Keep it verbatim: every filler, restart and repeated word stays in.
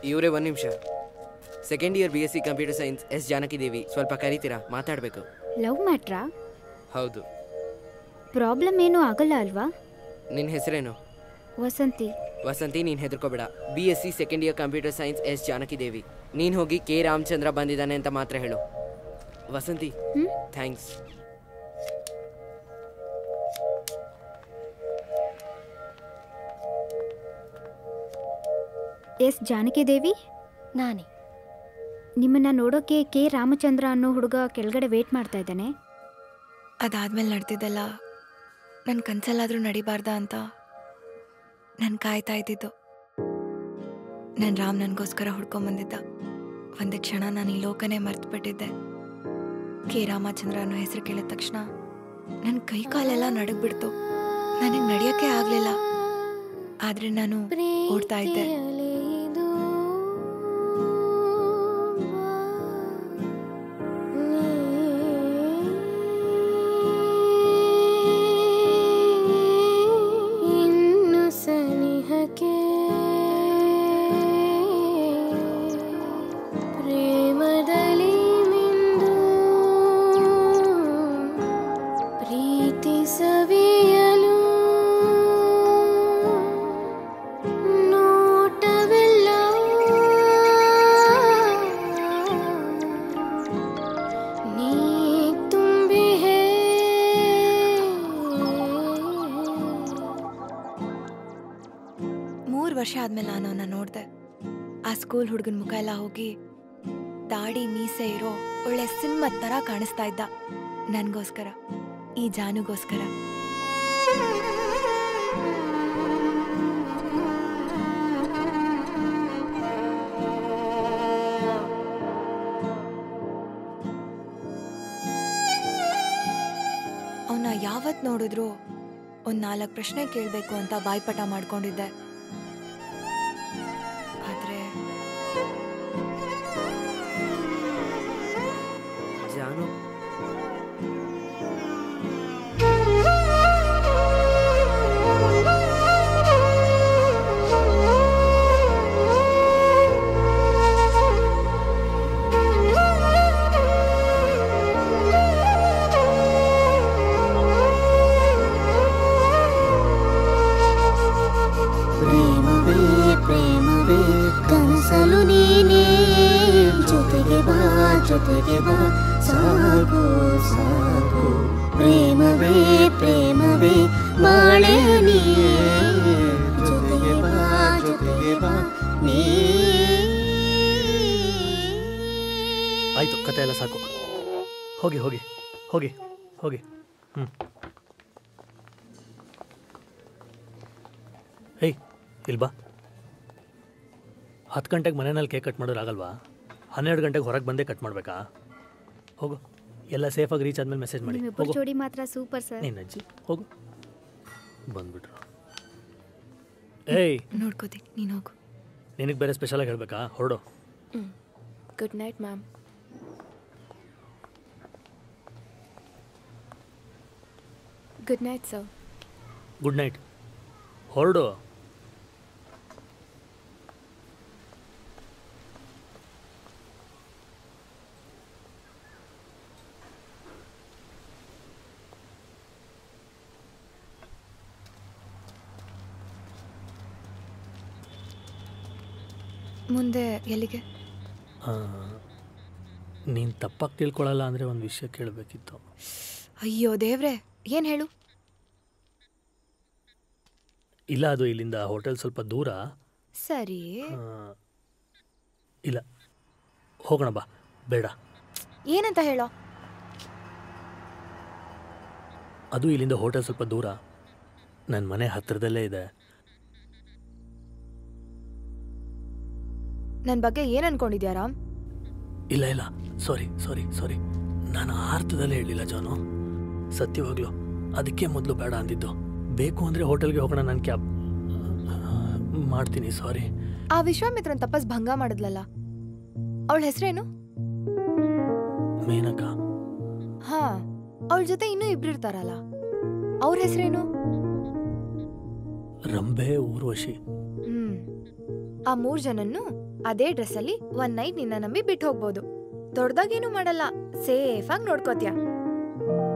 ಇವರೇ ಒಂದು ನಿಮಿಷ. Second year B S C computer science S Janaki Devi, ಸ್ವಲ್ಪ ಕರೀತೀರಾ? ಮಾತಾಡಬೇಕು. ಲವ್ ಮ್ಯಾಟ್ರಾ? ಹೌದು. ಪ್ರಾಬ್ಲಮ್ ಏನೂ ಆಗಲ್ಲ ಅಲ್ವಾ? ನಿನ್ನ ಹೆಸರೇನು? ವಸಂತಿ. ವಸಂತಿ, ನೀನು ಹೆದರ್ಕೋಬೇಡ. B S C second year computer science S Janaki Devi. ನೀನು ಹೋಗಿ ಕೆ ರಾಮಚಂದ್ರ ಬಂದಿದ್ದಾನೆ ಅಂತ ಮಾತ್ರ ಹೇಳು. ವಸಂತಿ, ಥ್ಯಾಂಕ್ಸ್. ಎಸ್ ಜಾನಕಿ ದೇವಿ? ನಾನೇ. ನಿಮ್ಮನ್ನ ನೋಡೋಕೆ ಕೆ ರಾಮಚಂದ್ರ ಅನ್ನೋ ಹುಡುಗ ಕೆಳಗಡೆ ವೇಟ್ ಮಾಡ್ತಾ ಇದ್ದಾನೆ. ಅದಾದ್ಮೇಲೆ ನಡೆದಿದ್ದೆಲ್ಲ ನನ್ನ ಕನ್ಸಲ್ಲಾದರೂ ನಡಿಬಾರ್ದ ಅಂತ ನಾನು ಕಾಯ್ತಾ ಇದ್ದಿದ್ದು. ನನ್ನ ರಾಮ್ ನನಗೋಸ್ಕರ ಹುಡ್ಕೊಂಬಂದಿದ್ದ. ಒಂದು ಕ್ಷಣ ನಾನು ಈ ಲೋಕನೇ ಮರ್ತುಬಿಟ್ಟಿದ್ದೆ. ಕೆ ರಾಮಚಂದ್ರ ಅನ್ನೋ ಹೆಸರು ಕೇಳಿದ ತಕ್ಷಣ ನನ್ನ ಕೈ ಕಾಲೆಲ್ಲ ನಡಗ್ಬಿಡ್ತು. ನನಗೆ ನಡೆಯೋಕ್ಕೆ ಆಗಲಿಲ್ಲ. ಆದರೆ ನಾನು ಓಡ್ತಾ ಇದ್ದೆ. ವರ್ಷ ಆದ್ಮೇಲೆ ನಾನು ಅವನ್ನ ನೋಡ್ದೆ. ಆ ಸ್ಕೂಲ್ ಹುಡುಗನ ಮುಖ ಎಲ್ಲ ಹೋಗಿ ದಾಡಿ ಮೀಸೆ ಇರೋ ಒಳ್ಳೆ ಸಿಂಹದ ತರ ಕಾಣಿಸ್ತಾ ಇದ್ದ. ನನ್ಗೋಸ್ಕರ, ಈ ಜಾನುಗೋಸ್ಕರ. ಅವನ್ನ ಯಾವತ್ ನೋಡಿದ್ರು ಒಂದ್ ನಾಲ್ಕು ಪ್ರಶ್ನೆ ಕೇಳ್ಬೇಕು ಅಂತ ಬಾಯ್ಪಟ ಮಾಡ್ಕೊಂಡಿದ್ದೆ. ಆದ್ರೆ ಜಾನು, ಕನಸಲು ನೀನೇ ಜೊತೆಗೆ ಬಾ ಜೊತೆಗೆ ಬಾ ಸಾಗು ಸಾಗು ಪ್ರೇಮವೇ ಪ್ರೇಮವೇ ಬಾಳೆ ನೀ ಜೊತೆಗೆ ಬಾ ಜೊತೆಗೆ ಬಾ ನೀ. ಆಯ್ತು, ಕತೆ ಎಲ್ಲ ಸಾಕು. ಹೋಗಿ ಹೋಗಿ ಹೋಗಿ ಹೋಗಿ. ಹ್ಞೂ ಏಯ್, ಇಲ್ಬಾ. ಹತ್ತು ಗಂಟೆಗೆ ಮನೆಯಲ್ಲಿ ಕೇಕ್ ಕಟ್ ಮಾಡೋರು ಆಗಲ್ವಾ? ಹನ್ನೆರಡು ಗಂಟೆಗೆ ಹೊರಗೆ ಬಂದೇ ಕಟ್ ಮಾಡಬೇಕಾ? ಹೋಗು, ಎಲ್ಲ ಸೇಫಾಗಿ ರೀಚ್ ಆದ್ಮೇಲೆ ಮೆಸೇಜ್ ಮಾಡಿ. ಹೋಗು, ಜೋಡಿ ಮಾತ್ರ ಸೂಪರ್ ಸರ್. ನೀನು ಅಜ್ಜಿ ಹೋಗು. ಬಂದ್ಬಿಟ್ರು. ಏಯ್, ನೋಡ್ಕೋತೀನಿ, ನೀನು ಹೋಗು. ನಿನಗೆ ಬೇರೆ ಸ್ಪೆಷಲಾಗಿ ಹೇಳಬೇಕಾ? ಹೊರಡು. ಹ್ಞೂ, good night ma'am. Good night sir. Good night. ಹೊರಡು. ಮುಂದೆ ಎಲ್ಲಿಗೆ? ನೀನು ತಪ್ಪಾಗಿ ತಿಳ್ಕೊಳ್ಳಲ್ಲ ಅಂದರೆ ಒಂದು ವಿಷಯ ಕೇಳಬೇಕಿತ್ತು. ಅಯ್ಯೋ ದೇವ್ರೆ, ಏನು ಹೇಳು? ಇಲ್ಲ, ಅದು ಇಲ್ಲಿಂದ ಹೋಟೆಲ್ ಸ್ವಲ್ಪ ದೂರ. ಸರಿ. ಇಲ್ಲ, ಹೋಗೋಣ ಬಾ. ಬೇಡ. ಏನಂತ ಹೇಳೋ? ಅದು ಇಲ್ಲಿಂದ ಹೋಟೆಲ್ ಸ್ವಲ್ಪ ದೂರ, ನನ್ನ ಮನೆ ಹತ್ತಿರದಲ್ಲೇ ಇದೆ. ನನ್ನ ಬಗ್ಗೆ ಏನು ಅನ್ಕೊಂಡಿದ್ಯಾ ರಾಮ್? ಇಲ್ಲ ಇಲ್ಲ, ಸಾರಿ ಸಾರಿ ಸಾರಿ ನಾನು ಆ ಅರ್ಥದಲ್ಲೇ ಹೇಳಿಲ್ಲ ಜಾನು. ಸತ್ಯವಾಗ್ಲು ಅದಕ್ಕೆ ಮೊದಲು ಬೇಡ ಅಂದಿದ್ದು. ಬೇಕು ಅಂದರೆ ಹೋಟೆಲ್ಗೆ ಹೋಗೋಣ, ನಾನು ಕ್ಯಾಬ್ ಮಾಡ್ತೀನಿ. ಸಾರಿ. ಆ ವಿಶ್ವಾಮಿತ್ರನ್ ತಪಸ್ ಭಂಗ ಮಾಡಿದ್ಲಲ್ಲ, ಅವಳ ಹೆಸರೇನು? ಮೇನಕ. ಹಾ, ಅವಳ ಜೊತೆ ಇನ್ನೂ ಇಬ್ರು ಇರ್ತಾರಲ್ಲ, ಅವ್ರ ಹೆಸರೇನು? ರಂಬೆ, ಊರ್ವಶಿ. ಹ್ಮ್, ಆ ಮೂರ್ ಜನನ್ನು ಅದೇ ಡ್ರೆಸ್ಸಲ್ಲಿ ಒನ್ ನೈಟ್ ನಿನ್ನ ನಂಬಿ ಬಿಟ್ಟು ಹೋಗ್ಬೋದು. ದೊಡ್ಡದಾಗೇನು ಮಾಡಲ್ಲ, ಸೇಫಾಗಿ ನೋಡ್ಕೋತ್ಯಾ.